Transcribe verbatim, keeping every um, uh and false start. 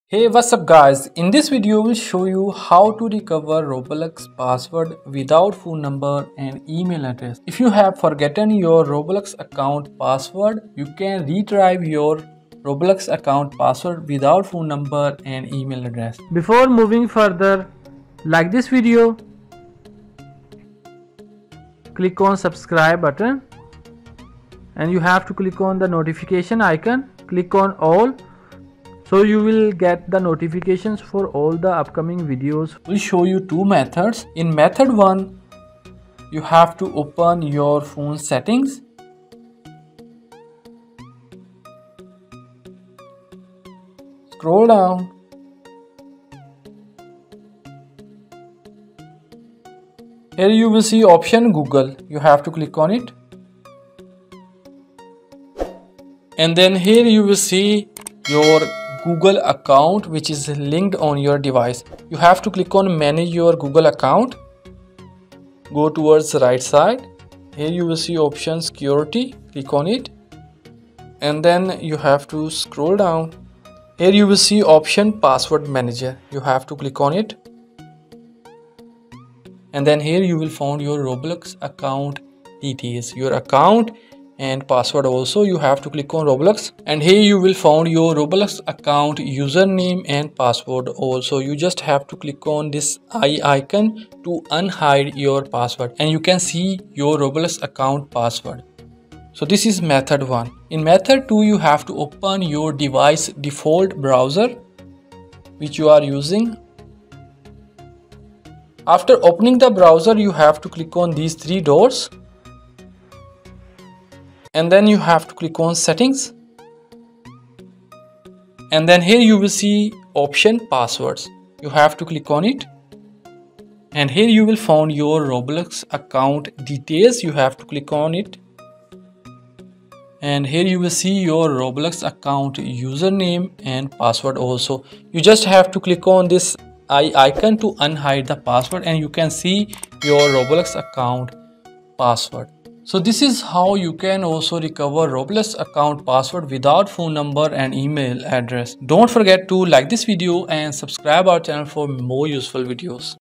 Hey, what's up guys? In this video we'll show you how to recover Roblox password without phone number and email address. If you have forgotten your Roblox account password, you can retrieve your Roblox account password without phone number and email address. Before moving further, like this video, click on subscribe button and you have to click on the notification icon, click on all. So you will get the notifications for all the upcoming videos. We'll show you two methods. In method one, you have to open your phone settings. Scroll down. Here you will see option Google. You have to click on it. And then here you will see your Google account which is linked on your device. You have to click on manage your Google account. Go towards the right side. Here you will see option security. Click on it. And then you have to scroll down. Here you will see option password manager. You have to click on it. And then here you will find your Roblox account details. Your account and password also. You have to click on Roblox, and here you will find your Roblox account username and password also. You just have to click on this eye icon to unhide your password and you can see your Roblox account password. So this is method one. In method two, you have to open your device default browser which you are using. After opening the browser, you have to click on these three dots. And then you have to click on settings, and then here you will see option passwords. You have to click on it, and here you will find your Roblox account details. You have to click on it, and here you will see your Roblox account username and password also. You just have to click on this eye icon to unhide the password and you can see your Roblox account password. So this is how you can also recover Roblox account password without phone number and email address. Don't forget to like this video and subscribe our channel for more useful videos.